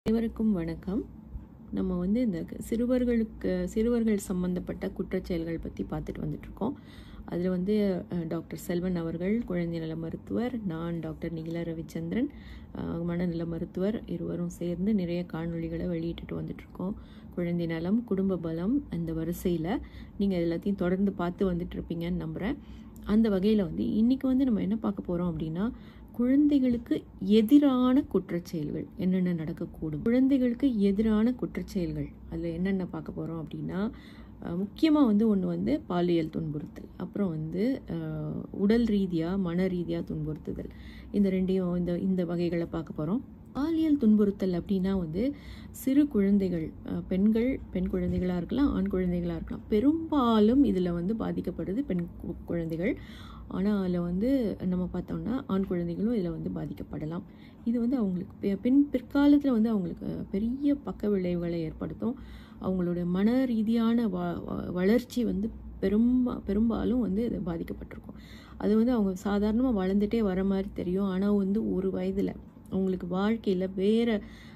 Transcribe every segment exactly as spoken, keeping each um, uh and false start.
அனைவருக்கும் வணக்கம். நம்ம வந்து இந்த சிறுவர்களுக்கு சிறுவர்கள் சம்பந்தப்பட்ட குற்றச்செயல்கள் பற்றி பார்த்துட்டு வந்துட்ருக்கோம். அதில் வந்து டாக்டர் செல்வன் அவர்கள் குழந்தை நல மருத்துவர், நான் டாக்டர் நிகிலா ரவிச்சந்திரன் மனநல மருத்துவர், இருவரும் சேர்ந்து நிறைய காணொளிகளை வெளியிட்டுட்டு வந்துட்ருக்கோம். குழந்தை நலம், குடும்ப பலம், அந்த வரிசையில் நீங்கள் எல்லாத்தையும் தொடர்ந்து பார்த்து வந்துட்டுருப்பீங்கன்னு நம்புகிறேன். அந்த வகையில் வந்து இன்றைக்கி வந்து நம்ம என்ன பார்க்க போகிறோம் அப்படின்னா, குழந்தைகளுக்கு எதிரான குற்றச்செயல்கள் என்னென்ன நடக்கக்கூடும், குழந்தைகளுக்கு எதிரான குற்றச்செயல்கள் அதில் என்னென்ன பார்க்க போகிறோம் அப்படின்னா, முக்கியமாக வந்து ஒன்று வந்து பாலியல் துன்புறுத்தல், அப்புறம் வந்து உடல் ரீதியாக மன ரீதியாக துன்புறுத்துதல். இந்த ரெண்டையும் இந்த இந்த வகைகளை பார்க்க போகிறோம். பாலியல் துன்புறுத்தல் அப்படின்னா வந்து சிறு குழந்தைகள், பெண்கள் பெண் குழந்தைகளாக இருக்கலாம், ஆண் குழந்தைகளாக இருக்கலாம். பெரும்பாலும் இதில் வந்து பாதிக்கப்படுது பெண் குழந்தைகள். ஆனால் அதில் வந்து நம்ம பார்த்தோம்னா ஆண் குழந்தைகளும் இதில் வந்து பாதிக்கப்படலாம். இது வந்து அவங்களுக்கு பின் பிற்காலத்தில் வந்து அவங்களுக்கு பெரிய பக்க விளைவுகளை ஏற்படுத்தும். அவங்களுடைய மன ரீதியான வ வளர்ச்சி வந்து பெரும்பா பெரும்பாலும் வந்து இது பாதிக்கப்பட்டிருக்கும். அது வந்து அவங்க சாதாரணமாக வளர்ந்துட்டே வர மாதிரி தெரியும். ஆனால் வந்து ஒரு வயதில் அவங்களுக்கு வாழ்க்கையில் வேறு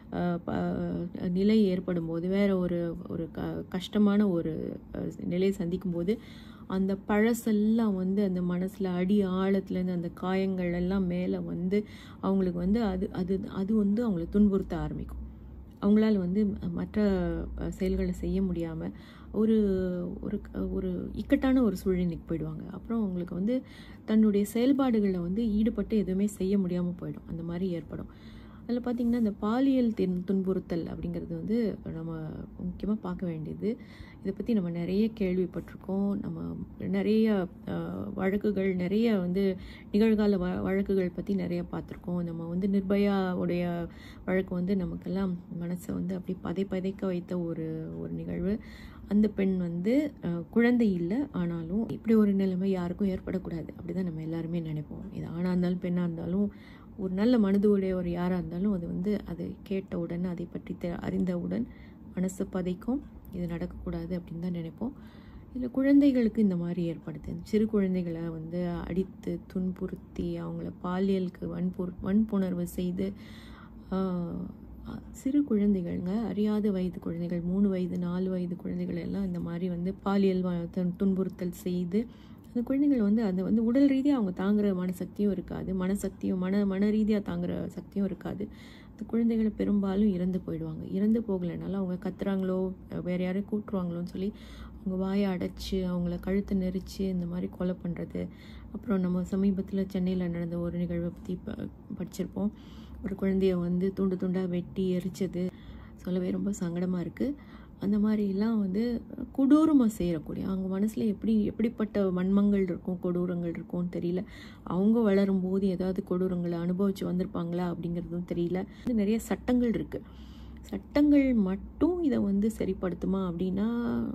நிலை ஏற்படும் போது, வேறு ஒரு ஒரு க கஷ்டமான ஒரு நிலையை சந்திக்கும் போது அந்த பழசெல்லாம் வந்து அந்த மனசில் அடி ஆழத்துலேருந்து அந்த காயங்கள் எல்லாம் மேலே வந்து அவங்களுக்கு வந்து அது அது அது வந்து அவங்களை துன்புறுத்த ஆரம்பிக்கும். அவங்களால வந்து மற்ற செயல்களை செய்ய முடியாமல் ஒரு ஒரு ஒரு இக்கட்டான ஒரு சூழ்நிலைக்கு போயிடுவாங்க. அப்புறம் அவங்களுக்கு வந்து தன்னுடைய செயல்பாடுகளில் வந்து ஈடுபட்டு எதுவுமே செய்ய முடியாமல் போயிடும். அந்த மாதிரி ஏற்படும். அதில் பார்த்திங்கன்னா இந்த பாலியல் தின் துன்புறுத்தல் அப்படிங்கிறது வந்து நம்ம முக்கியமாக பார்க்க வேண்டியது. இதை பற்றி நம்ம நிறைய கேள்விப்பட்டிருக்கோம். நம்ம நிறைய வழக்குகள், நிறைய வந்து நிகழ்கால வ வழக்குகள் பற்றி நிறைய பார்த்துருக்கோம். நம்ம வந்து நிர்பயா உடைய வழக்கு வந்து நமக்கெல்லாம் மனசை வந்து அப்படி பதை பதைக்க வைத்த ஒரு ஒரு நிகழ்வு. அந்த பெண் வந்து குழந்தை இல்லை, ஆனாலும் இப்படி ஒரு நிலைமை யாருக்கும் ஏற்படக்கூடாது அப்படி தான் நம்ம எல்லாருமே நினைப்போம். இது ஆணாக இருந்தாலும் பெண்ணாக இருந்தாலும் ஒரு நல்ல மனது உடையவர் யாராக இருந்தாலும் அது வந்து அதை கேட்டவுடன், அதை பற்றி தெ அறிந்தவுடன் மனசு பதைக்கும். இது நடக்கக்கூடாது அப்படின்னு தான் நினைப்போம். இதில் குழந்தைகளுக்கு இந்த மாதிரி ஏற்படுது. சிறு குழந்தைகளை வந்து அடித்து துன்புறுத்தி அவங்கள பாலியலுக்கு வன்புறு வன்புணர்வு செய்து, சிறு குழந்தைகள்ங்க, அறியாத வயது குழந்தைகள், மூணு வயது நாலு வயது குழந்தைகள் எல்லாம் இந்த மாதிரி வந்து பாலியல் துன்புறுத்தல் செய்து அந்த குழந்தைகள் வந்து அந்த வந்து உடல் ரீதியாக அவங்க தாங்குகிற மனசக்தியும் இருக்காது, மனசக்தியும் மன மன ரீதியாக தாங்குகிற சக்தியும் இருக்காது. அந்த குழந்தைகளை பெரும்பாலும் இறந்து போயிடுவாங்க. இறந்து போகலைனாலும் அவங்க கத்துறாங்களோ வேறு யாரையும் கூட்டுருவாங்களோன்னு சொல்லி அவங்க வாயை அடைச்சி அவங்கள கழுத்தை நெரிச்சு இந்த மாதிரி கொலை பண்ணுறது. அப்புறம் நம்ம சமீபத்தில் சென்னையில் நடந்த ஒரு நிகழ்வை பற்றி ப படிச்சிருப்போம். ஒரு குழந்தைய வந்து துண்டு துண்டாக வெட்டி எரிச்சது சொல்லவே ரொம்ப சங்கடமாக இருக்குது. அந்த மாதிரிலாம் வந்து கொடூரமாக செய்யக்கூடிய அவங்க மனசில் எப்படி எப்படிப்பட்ட வன்மங்கள் இருக்கும், கொடூரங்கள் இருக்கும்னு தெரியல. அவங்க வளரும்போது ஏதாவது கொடூரங்களை அனுபவித்து வந்திருப்பாங்களா அப்படிங்கிறதும் தெரியல. நிறைய சட்டங்கள் இருக்குது. சட்டங்கள் மட்டும் இதை வந்து சரிப்படுத்துமா அப்படின்னா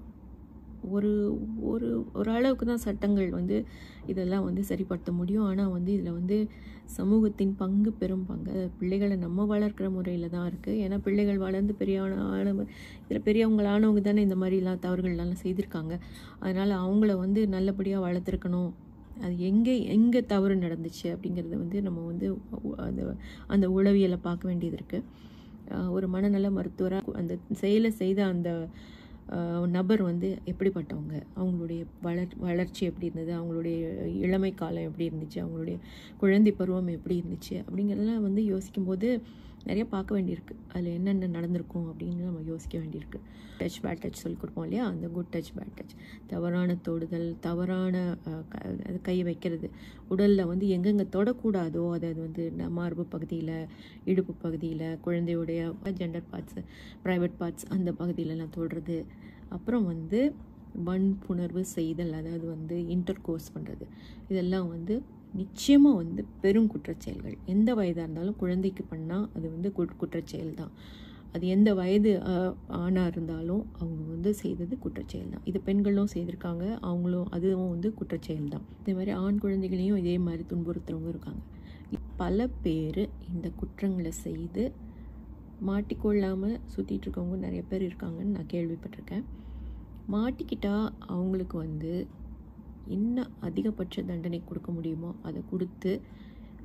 ஒரு ஒரு ஒரு அளவுக்கு தான் சட்டங்கள் வந்து இதெல்லாம் வந்து சரிப்படுத்த முடியும். ஆனால் வந்து இதில் வந்து சமூகத்தின் பங்கு பெரும் பங்கு பிள்ளைகளை நம்ம வளர்க்குற முறையில் தான் இருக்குது. ஏன்னா பிள்ளைகள் வளர்ந்து பெரியான ஆன இதில் பெரியவங்களானவங்க தானே இந்த மாதிரிலாம் தவறுகள்லாம் செய்திருக்காங்க. அதனால் அவங்கள வந்து நல்லபடியாக வளர்த்துருக்கணும். அது எங்கே எங்கே தவறு நடந்துச்சு அப்படிங்கிறத வந்து நம்ம வந்து அந்த அந்த உளவியலை பார்க்க வேண்டியது இருக்குது. ஒரு மனநல மருத்துவராக அந்த செயலை செய்த அந்த நபர் வந்து எப்படிப்பட்டவங்க, அவங்களுடைய வளர் வளர்ச்சி எப்படி இருந்தது, அவங்களுடைய இளமை காலம் எப்படி இருந்துச்சு, அவங்களுடைய குழந்தை பருவம் எப்படி இருந்துச்சு அப்படிங்கிறதெல்லாம் வந்து யோசிக்கும்போது நிறைய பார்க்க வேண்டியிருக்கு. அதில் என்னென்ன நடந்திருக்கும் அப்படின்னு நம்ம யோசிக்க வேண்டியிருக்கு. டச் பேட் டச் சொல்லி கொடுப்போம் இல்லையா, அந்த குட் டச் பேட் டச், தவறான தொடுதல், தவறான அது கை வைக்கிறது, உடலில் வந்து எங்கெங்கே தொடக்கூடாதோ அதாவது வந்து மார்பு பகுதியில், இடுப்பு பகுதியில், குழந்தையுடைய ஜெண்டர் பார்ட்ஸு, ப்ரைவேட் பார்ட்ஸ் அந்த பகுதியிலலாம் தொடுறது. அப்புறம் வந்து வன்புணர்வு செய்தல், அதாவது வந்து இன்டர் கோர்ஸ் பண்ணுறது, இதெல்லாம் வந்து நிச்சயமாக வந்து பெரும் குற்றச்செயல்கள். எந்த வயதாக இருந்தாலும் குழந்தைக்கு பண்ணால் அது வந்து குற்றச்செயல் தான். அது எந்த வயது ஆணாக இருந்தாலும் அவங்க வந்து செய்தது குற்றச்செயல் தான். இது பெண்களும் செய்திருக்காங்க, அவங்களும் அதுவும் வந்து குற்றச்செயல் தான். இதே மாதிரி ஆண் குழந்தைகளையும் இதே மாதிரி துன்புறுத்துறவங்க இருக்காங்க. பல பேர் இந்த குற்றங்களை செய்து மாட்டிக்கொள்ளாமல் சுற்றிட்டு இருக்கவங்க நிறைய பேர் இருக்காங்கன்னு நான் கேள்விப்பட்டிருக்கேன். மாட்டிக்கிட்டால் அவங்களுக்கு வந்து என்ன அதிகபட்ச தண்டனை கொடுக்க முடியுமோ அதை கொடுத்து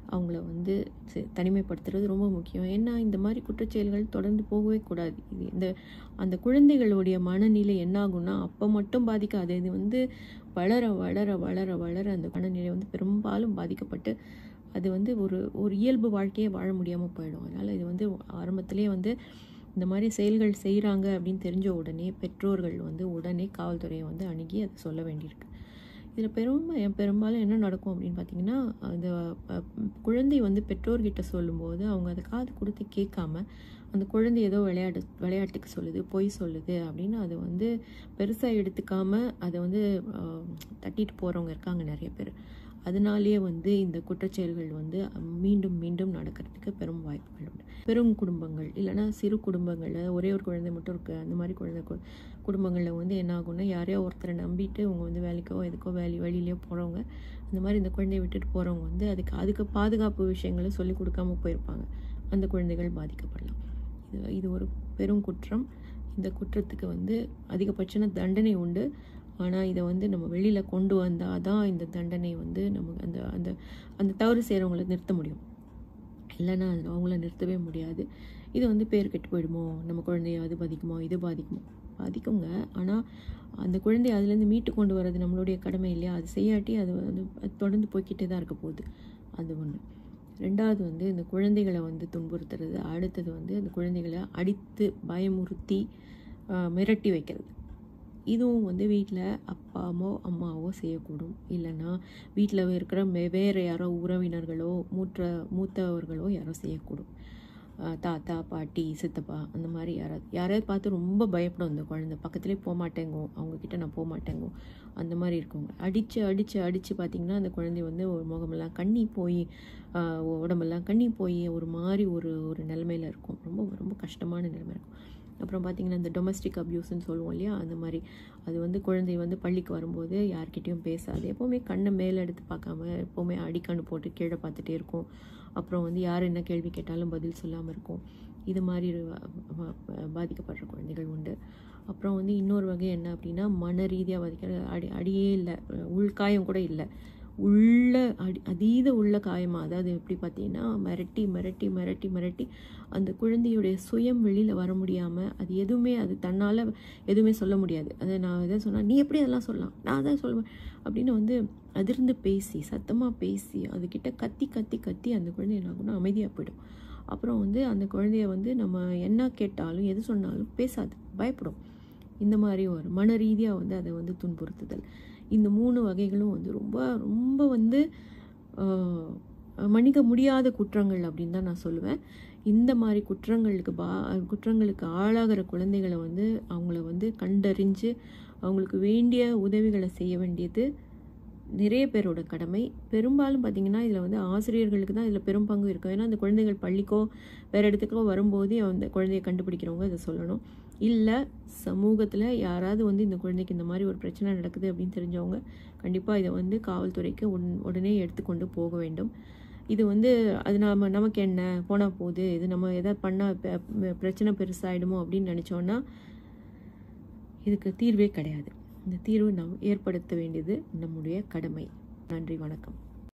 அவங்கள வந்து தனிமைப்படுத்துறது ரொம்ப முக்கியம். ஏன்னா இந்த மாதிரி குற்றச்செயல்கள் தொடர்ந்து போகவே கூடாது. இது இந்த அந்த குழந்தைகளுடைய மனநிலை என்ன ஆகும்னா அப்போ மட்டும் பாதிக்காது. இது வந்து வளர வளர வளர வளர அந்த மனநிலை வந்து பெரும்பாலும் பாதிக்கப்பட்டு அது வந்து ஒரு ஒரு இயல்பு வாழ்க்கையே வாழ முடியாமல் போயிடும். அதனால் இது வந்து ஆரம்பத்திலே வந்து இந்த மாதிரி செயல்கள் செய்கிறாங்க அப்படின்னு தெரிஞ்ச உடனே பெற்றோர்கள் வந்து உடனே காவல்துறையை வந்து அணுகி அதை சொல்ல வேண்டியிருக்கு. இதில் பெரும் பெரும்பாலும் என்ன நடக்கும் அப்படின்னு பார்த்தீங்கன்னா, அந்த குழந்தை வந்து பெற்றோர்கிட்ட சொல்லும்போது அவங்க அதை காது கொடுத்து கேட்காம அந்த குழந்தை ஏதோ விளையாட்டு விளையாட்டுக்கு சொல்லுது, பொய் சொல்லுது அப்படின்னு அதை வந்து பெருசாக எடுத்துக்காம அதை வந்து தட்டிட்டு போகிறவங்க இருக்காங்க நிறைய பேர். அதனாலேயே வந்து இந்த குற்றச்செயல்கள் வந்து மீண்டும் மீண்டும் நடக்கிறதுக்கு பெரும் வாய்ப்புகள் உண்டு. பெரும் குடும்பங்கள் இல்லைன்னா சிறு குடும்பங்களில் ஒரே ஒரு குழந்தை மட்டும் இருக்குது, அந்த மாதிரி குழந்தை குடும்பங்களில் வந்து என்ன ஆகும்னா யாரையோ ஒருத்தரை நம்பிட்டு அவங்க வந்து வேலைக்கோ எதுக்கோ வேலை வழியிலையோ போகிறவங்க அந்த மாதிரி இந்த குழந்தைய விட்டுட்டு போகிறவங்க வந்து அதுக்கு அதுக்கு பாதுகாப்பு விஷயங்களை சொல்லிக் கொடுக்காம போயிருப்பாங்க. அந்த குழந்தைகள் பாதிக்கப்படலாம். இது இது ஒரு பெரும் குற்றம். இந்த குற்றத்துக்கு வந்து அதிகபட்ச தண்டனை உண்டு. ஆனால் இதை வந்து நம்ம வெளியில் கொண்டு வந்தால் தான் இந்த தண்டனை வந்து நமக்கு அந்த அந்த அந்த தவறு செய்கிறவங்களை நிறுத்த முடியும். இல்லைன்னா அது அவங்கள நிறுத்தவே முடியாது. இது வந்து பேர் கெட்டு போயிடுமோ, நம்ம குழந்தைய அது பாதிக்குமோ இது பாதிக்குமோ, பாதிக்குங்க. ஆனால் அந்த குழந்தைய அதுலேருந்து மீட்டு கொண்டு வர்றது நம்மளுடைய கடமை இல்லையா? அது செய்யாட்டி அது வந்து தொடர்ந்து போய்கிட்டே தான் இருக்க போகுது. அது ஒன்று. ரெண்டாவது வந்து இந்த குழந்தைகளை வந்து துன்புறுத்துறது. அடுத்தது வந்து அந்த குழந்தைகளை அடித்து பயமுறுத்தி மிரட்டி வைக்கிறது. இதுவும் வந்து வீட்டில் அப்பாவோ அம்மாவோ செய்யக்கூடும். இல்லைன்னா வீட்டில் இருக்கிற வேறு யாரோ உறவினர்களோ மூத்த மூத்தவர்களோ யாரோ செய்யக்கூடும். தாத்தா பாட்டி சித்தப்பா அந்த மாதிரி யாராவது யாரையாவது பார்த்து ரொம்ப பயப்படும் இந்த குழந்தை. பக்கத்துலேயே போக மாட்டேங்கோ, அவங்கக்கிட்ட நான் போக மாட்டேங்கோ அந்த மாதிரி இருக்கவங்க அடித்து அடித்து அடித்து பார்த்திங்கன்னா அந்த குழந்தை வந்து ஒரு முகமெல்லாம் கண்ணி போய் உடம்பெல்லாம் கண்ணி போய் ஒரு மாதிரி ஒரு ஒரு நிலைமையில் இருக்கும். ரொம்ப ரொம்ப கஷ்டமான நிலைமை இருக்கும். அப்புறம் பார்த்திங்கன்னா இந்த டொமஸ்டிக் அப்யூஸ்ன்னு சொல்லுவோம் இல்லையா, அந்த மாதிரி அது வந்து குழந்தை வந்து பள்ளிக்கு வரும்போது யார்கிட்டையும் பேசாது, எப்போவுமே கண்ணை மேலே எடுத்து பார்க்காம எப்போவுமே அடிக்கண்ணு போட்டு கீழே பார்த்துட்டே இருக்கும். அப்புறம் வந்து யார் என்ன கேள்வி கேட்டாலும் பதில் சொல்லாமல் இருக்கும். இது மாதிரி பாதிக்கப்படுற குழந்தைகள் உண்டு. அப்புறம் வந்து இன்னொரு வகை என்ன அப்படின்னா மன ரீதியாக பாதிக்கிற அடி அடியே இல்லை, உள்காயம் கூட இல்லை, உள்ள அடி அதீத உள்ள காயமாக. அதாவது எப்படி பார்த்தீங்கன்னா மிரட்டி மிரட்டி மிரட்டி மிரட்டி அந்த குழந்தையுடைய சுயம் வெளியில் வர முடியாமல் அது எதுவுமே அது தன்னால் எதுவுமே சொல்ல முடியாது. அதை நான் எதை சொன்னால் நீ எப்படி அதெல்லாம் சொல்லலாம், நான் தான் சொல்லுவேன் அப்படின்னு வந்து அதிர்ந்து பேசி சத்தமாக பேசி அதுக்கிட்ட கத்தி கத்தி கத்தி அந்த குழந்தை என்ன ஆகும்னா அமைதியாக போயிடும். அப்புறம் வந்து அந்த குழந்தைய வந்து நம்ம என்ன கேட்டாலும் எது சொன்னாலும் பேசாது, பயப்படும். இந்த மாதிரி ஒரு மன ரீதியாக வந்து அதை வந்து துன்புறுத்துதல். இந்த மூணு வகைகளும் வந்து ரொம்ப ரொம்ப வந்து மன்னிக்க முடியாத குற்றங்கள் அப்படின்னு தான் நான் சொல்லுவேன். இந்த மாதிரி குற்றங்களுக்கு பா குற்றங்களுக்கு ஆளாகிற குழந்தைகளை வந்து அவங்கள வந்து கண்டறிஞ்சு அவங்களுக்கு வேண்டிய உதவிகளை செய்ய வேண்டியது நிறைய பேரோட கடமை. பெரும்பாலும் பார்த்திங்கன்னா இதில் வந்து ஆசிரியர்களுக்கு தான் இதில் பெரும் பங்கு இருக்கும். ஏன்னா அந்த குழந்தைகள் பள்ளிக்கோ வேறு இடத்துக்கோ வரும்போதே அந்த குழந்தையை கண்டுபிடிக்கிறவங்க இதை சொல்லணும். இல்லை சமூகத்தில் யாராவது வந்து இந்த குழந்தைக்கு இந்த மாதிரி ஒரு பிரச்சனை நடக்குது அப்படின்னு தெரிஞ்சவங்க கண்டிப்பாக இதை வந்து காவல்துறைக்கு உன் உடனே எடுத்துக்கொண்டு போக வேண்டும். இது வந்து அது நாம் நமக்கு என்ன போனால் போகுது, இது நம்ம எதாவது பண்ணால் பிரச்சனை பெருசாகிடுமோ அப்படின்னு நினச்சோன்னா இதுக்கு தீர்வே கிடையாது. இந்த தீர்வு நாம் ஏற்படுத்த வேண்டியது நம்முடைய கடமை. நன்றி, வணக்கம்.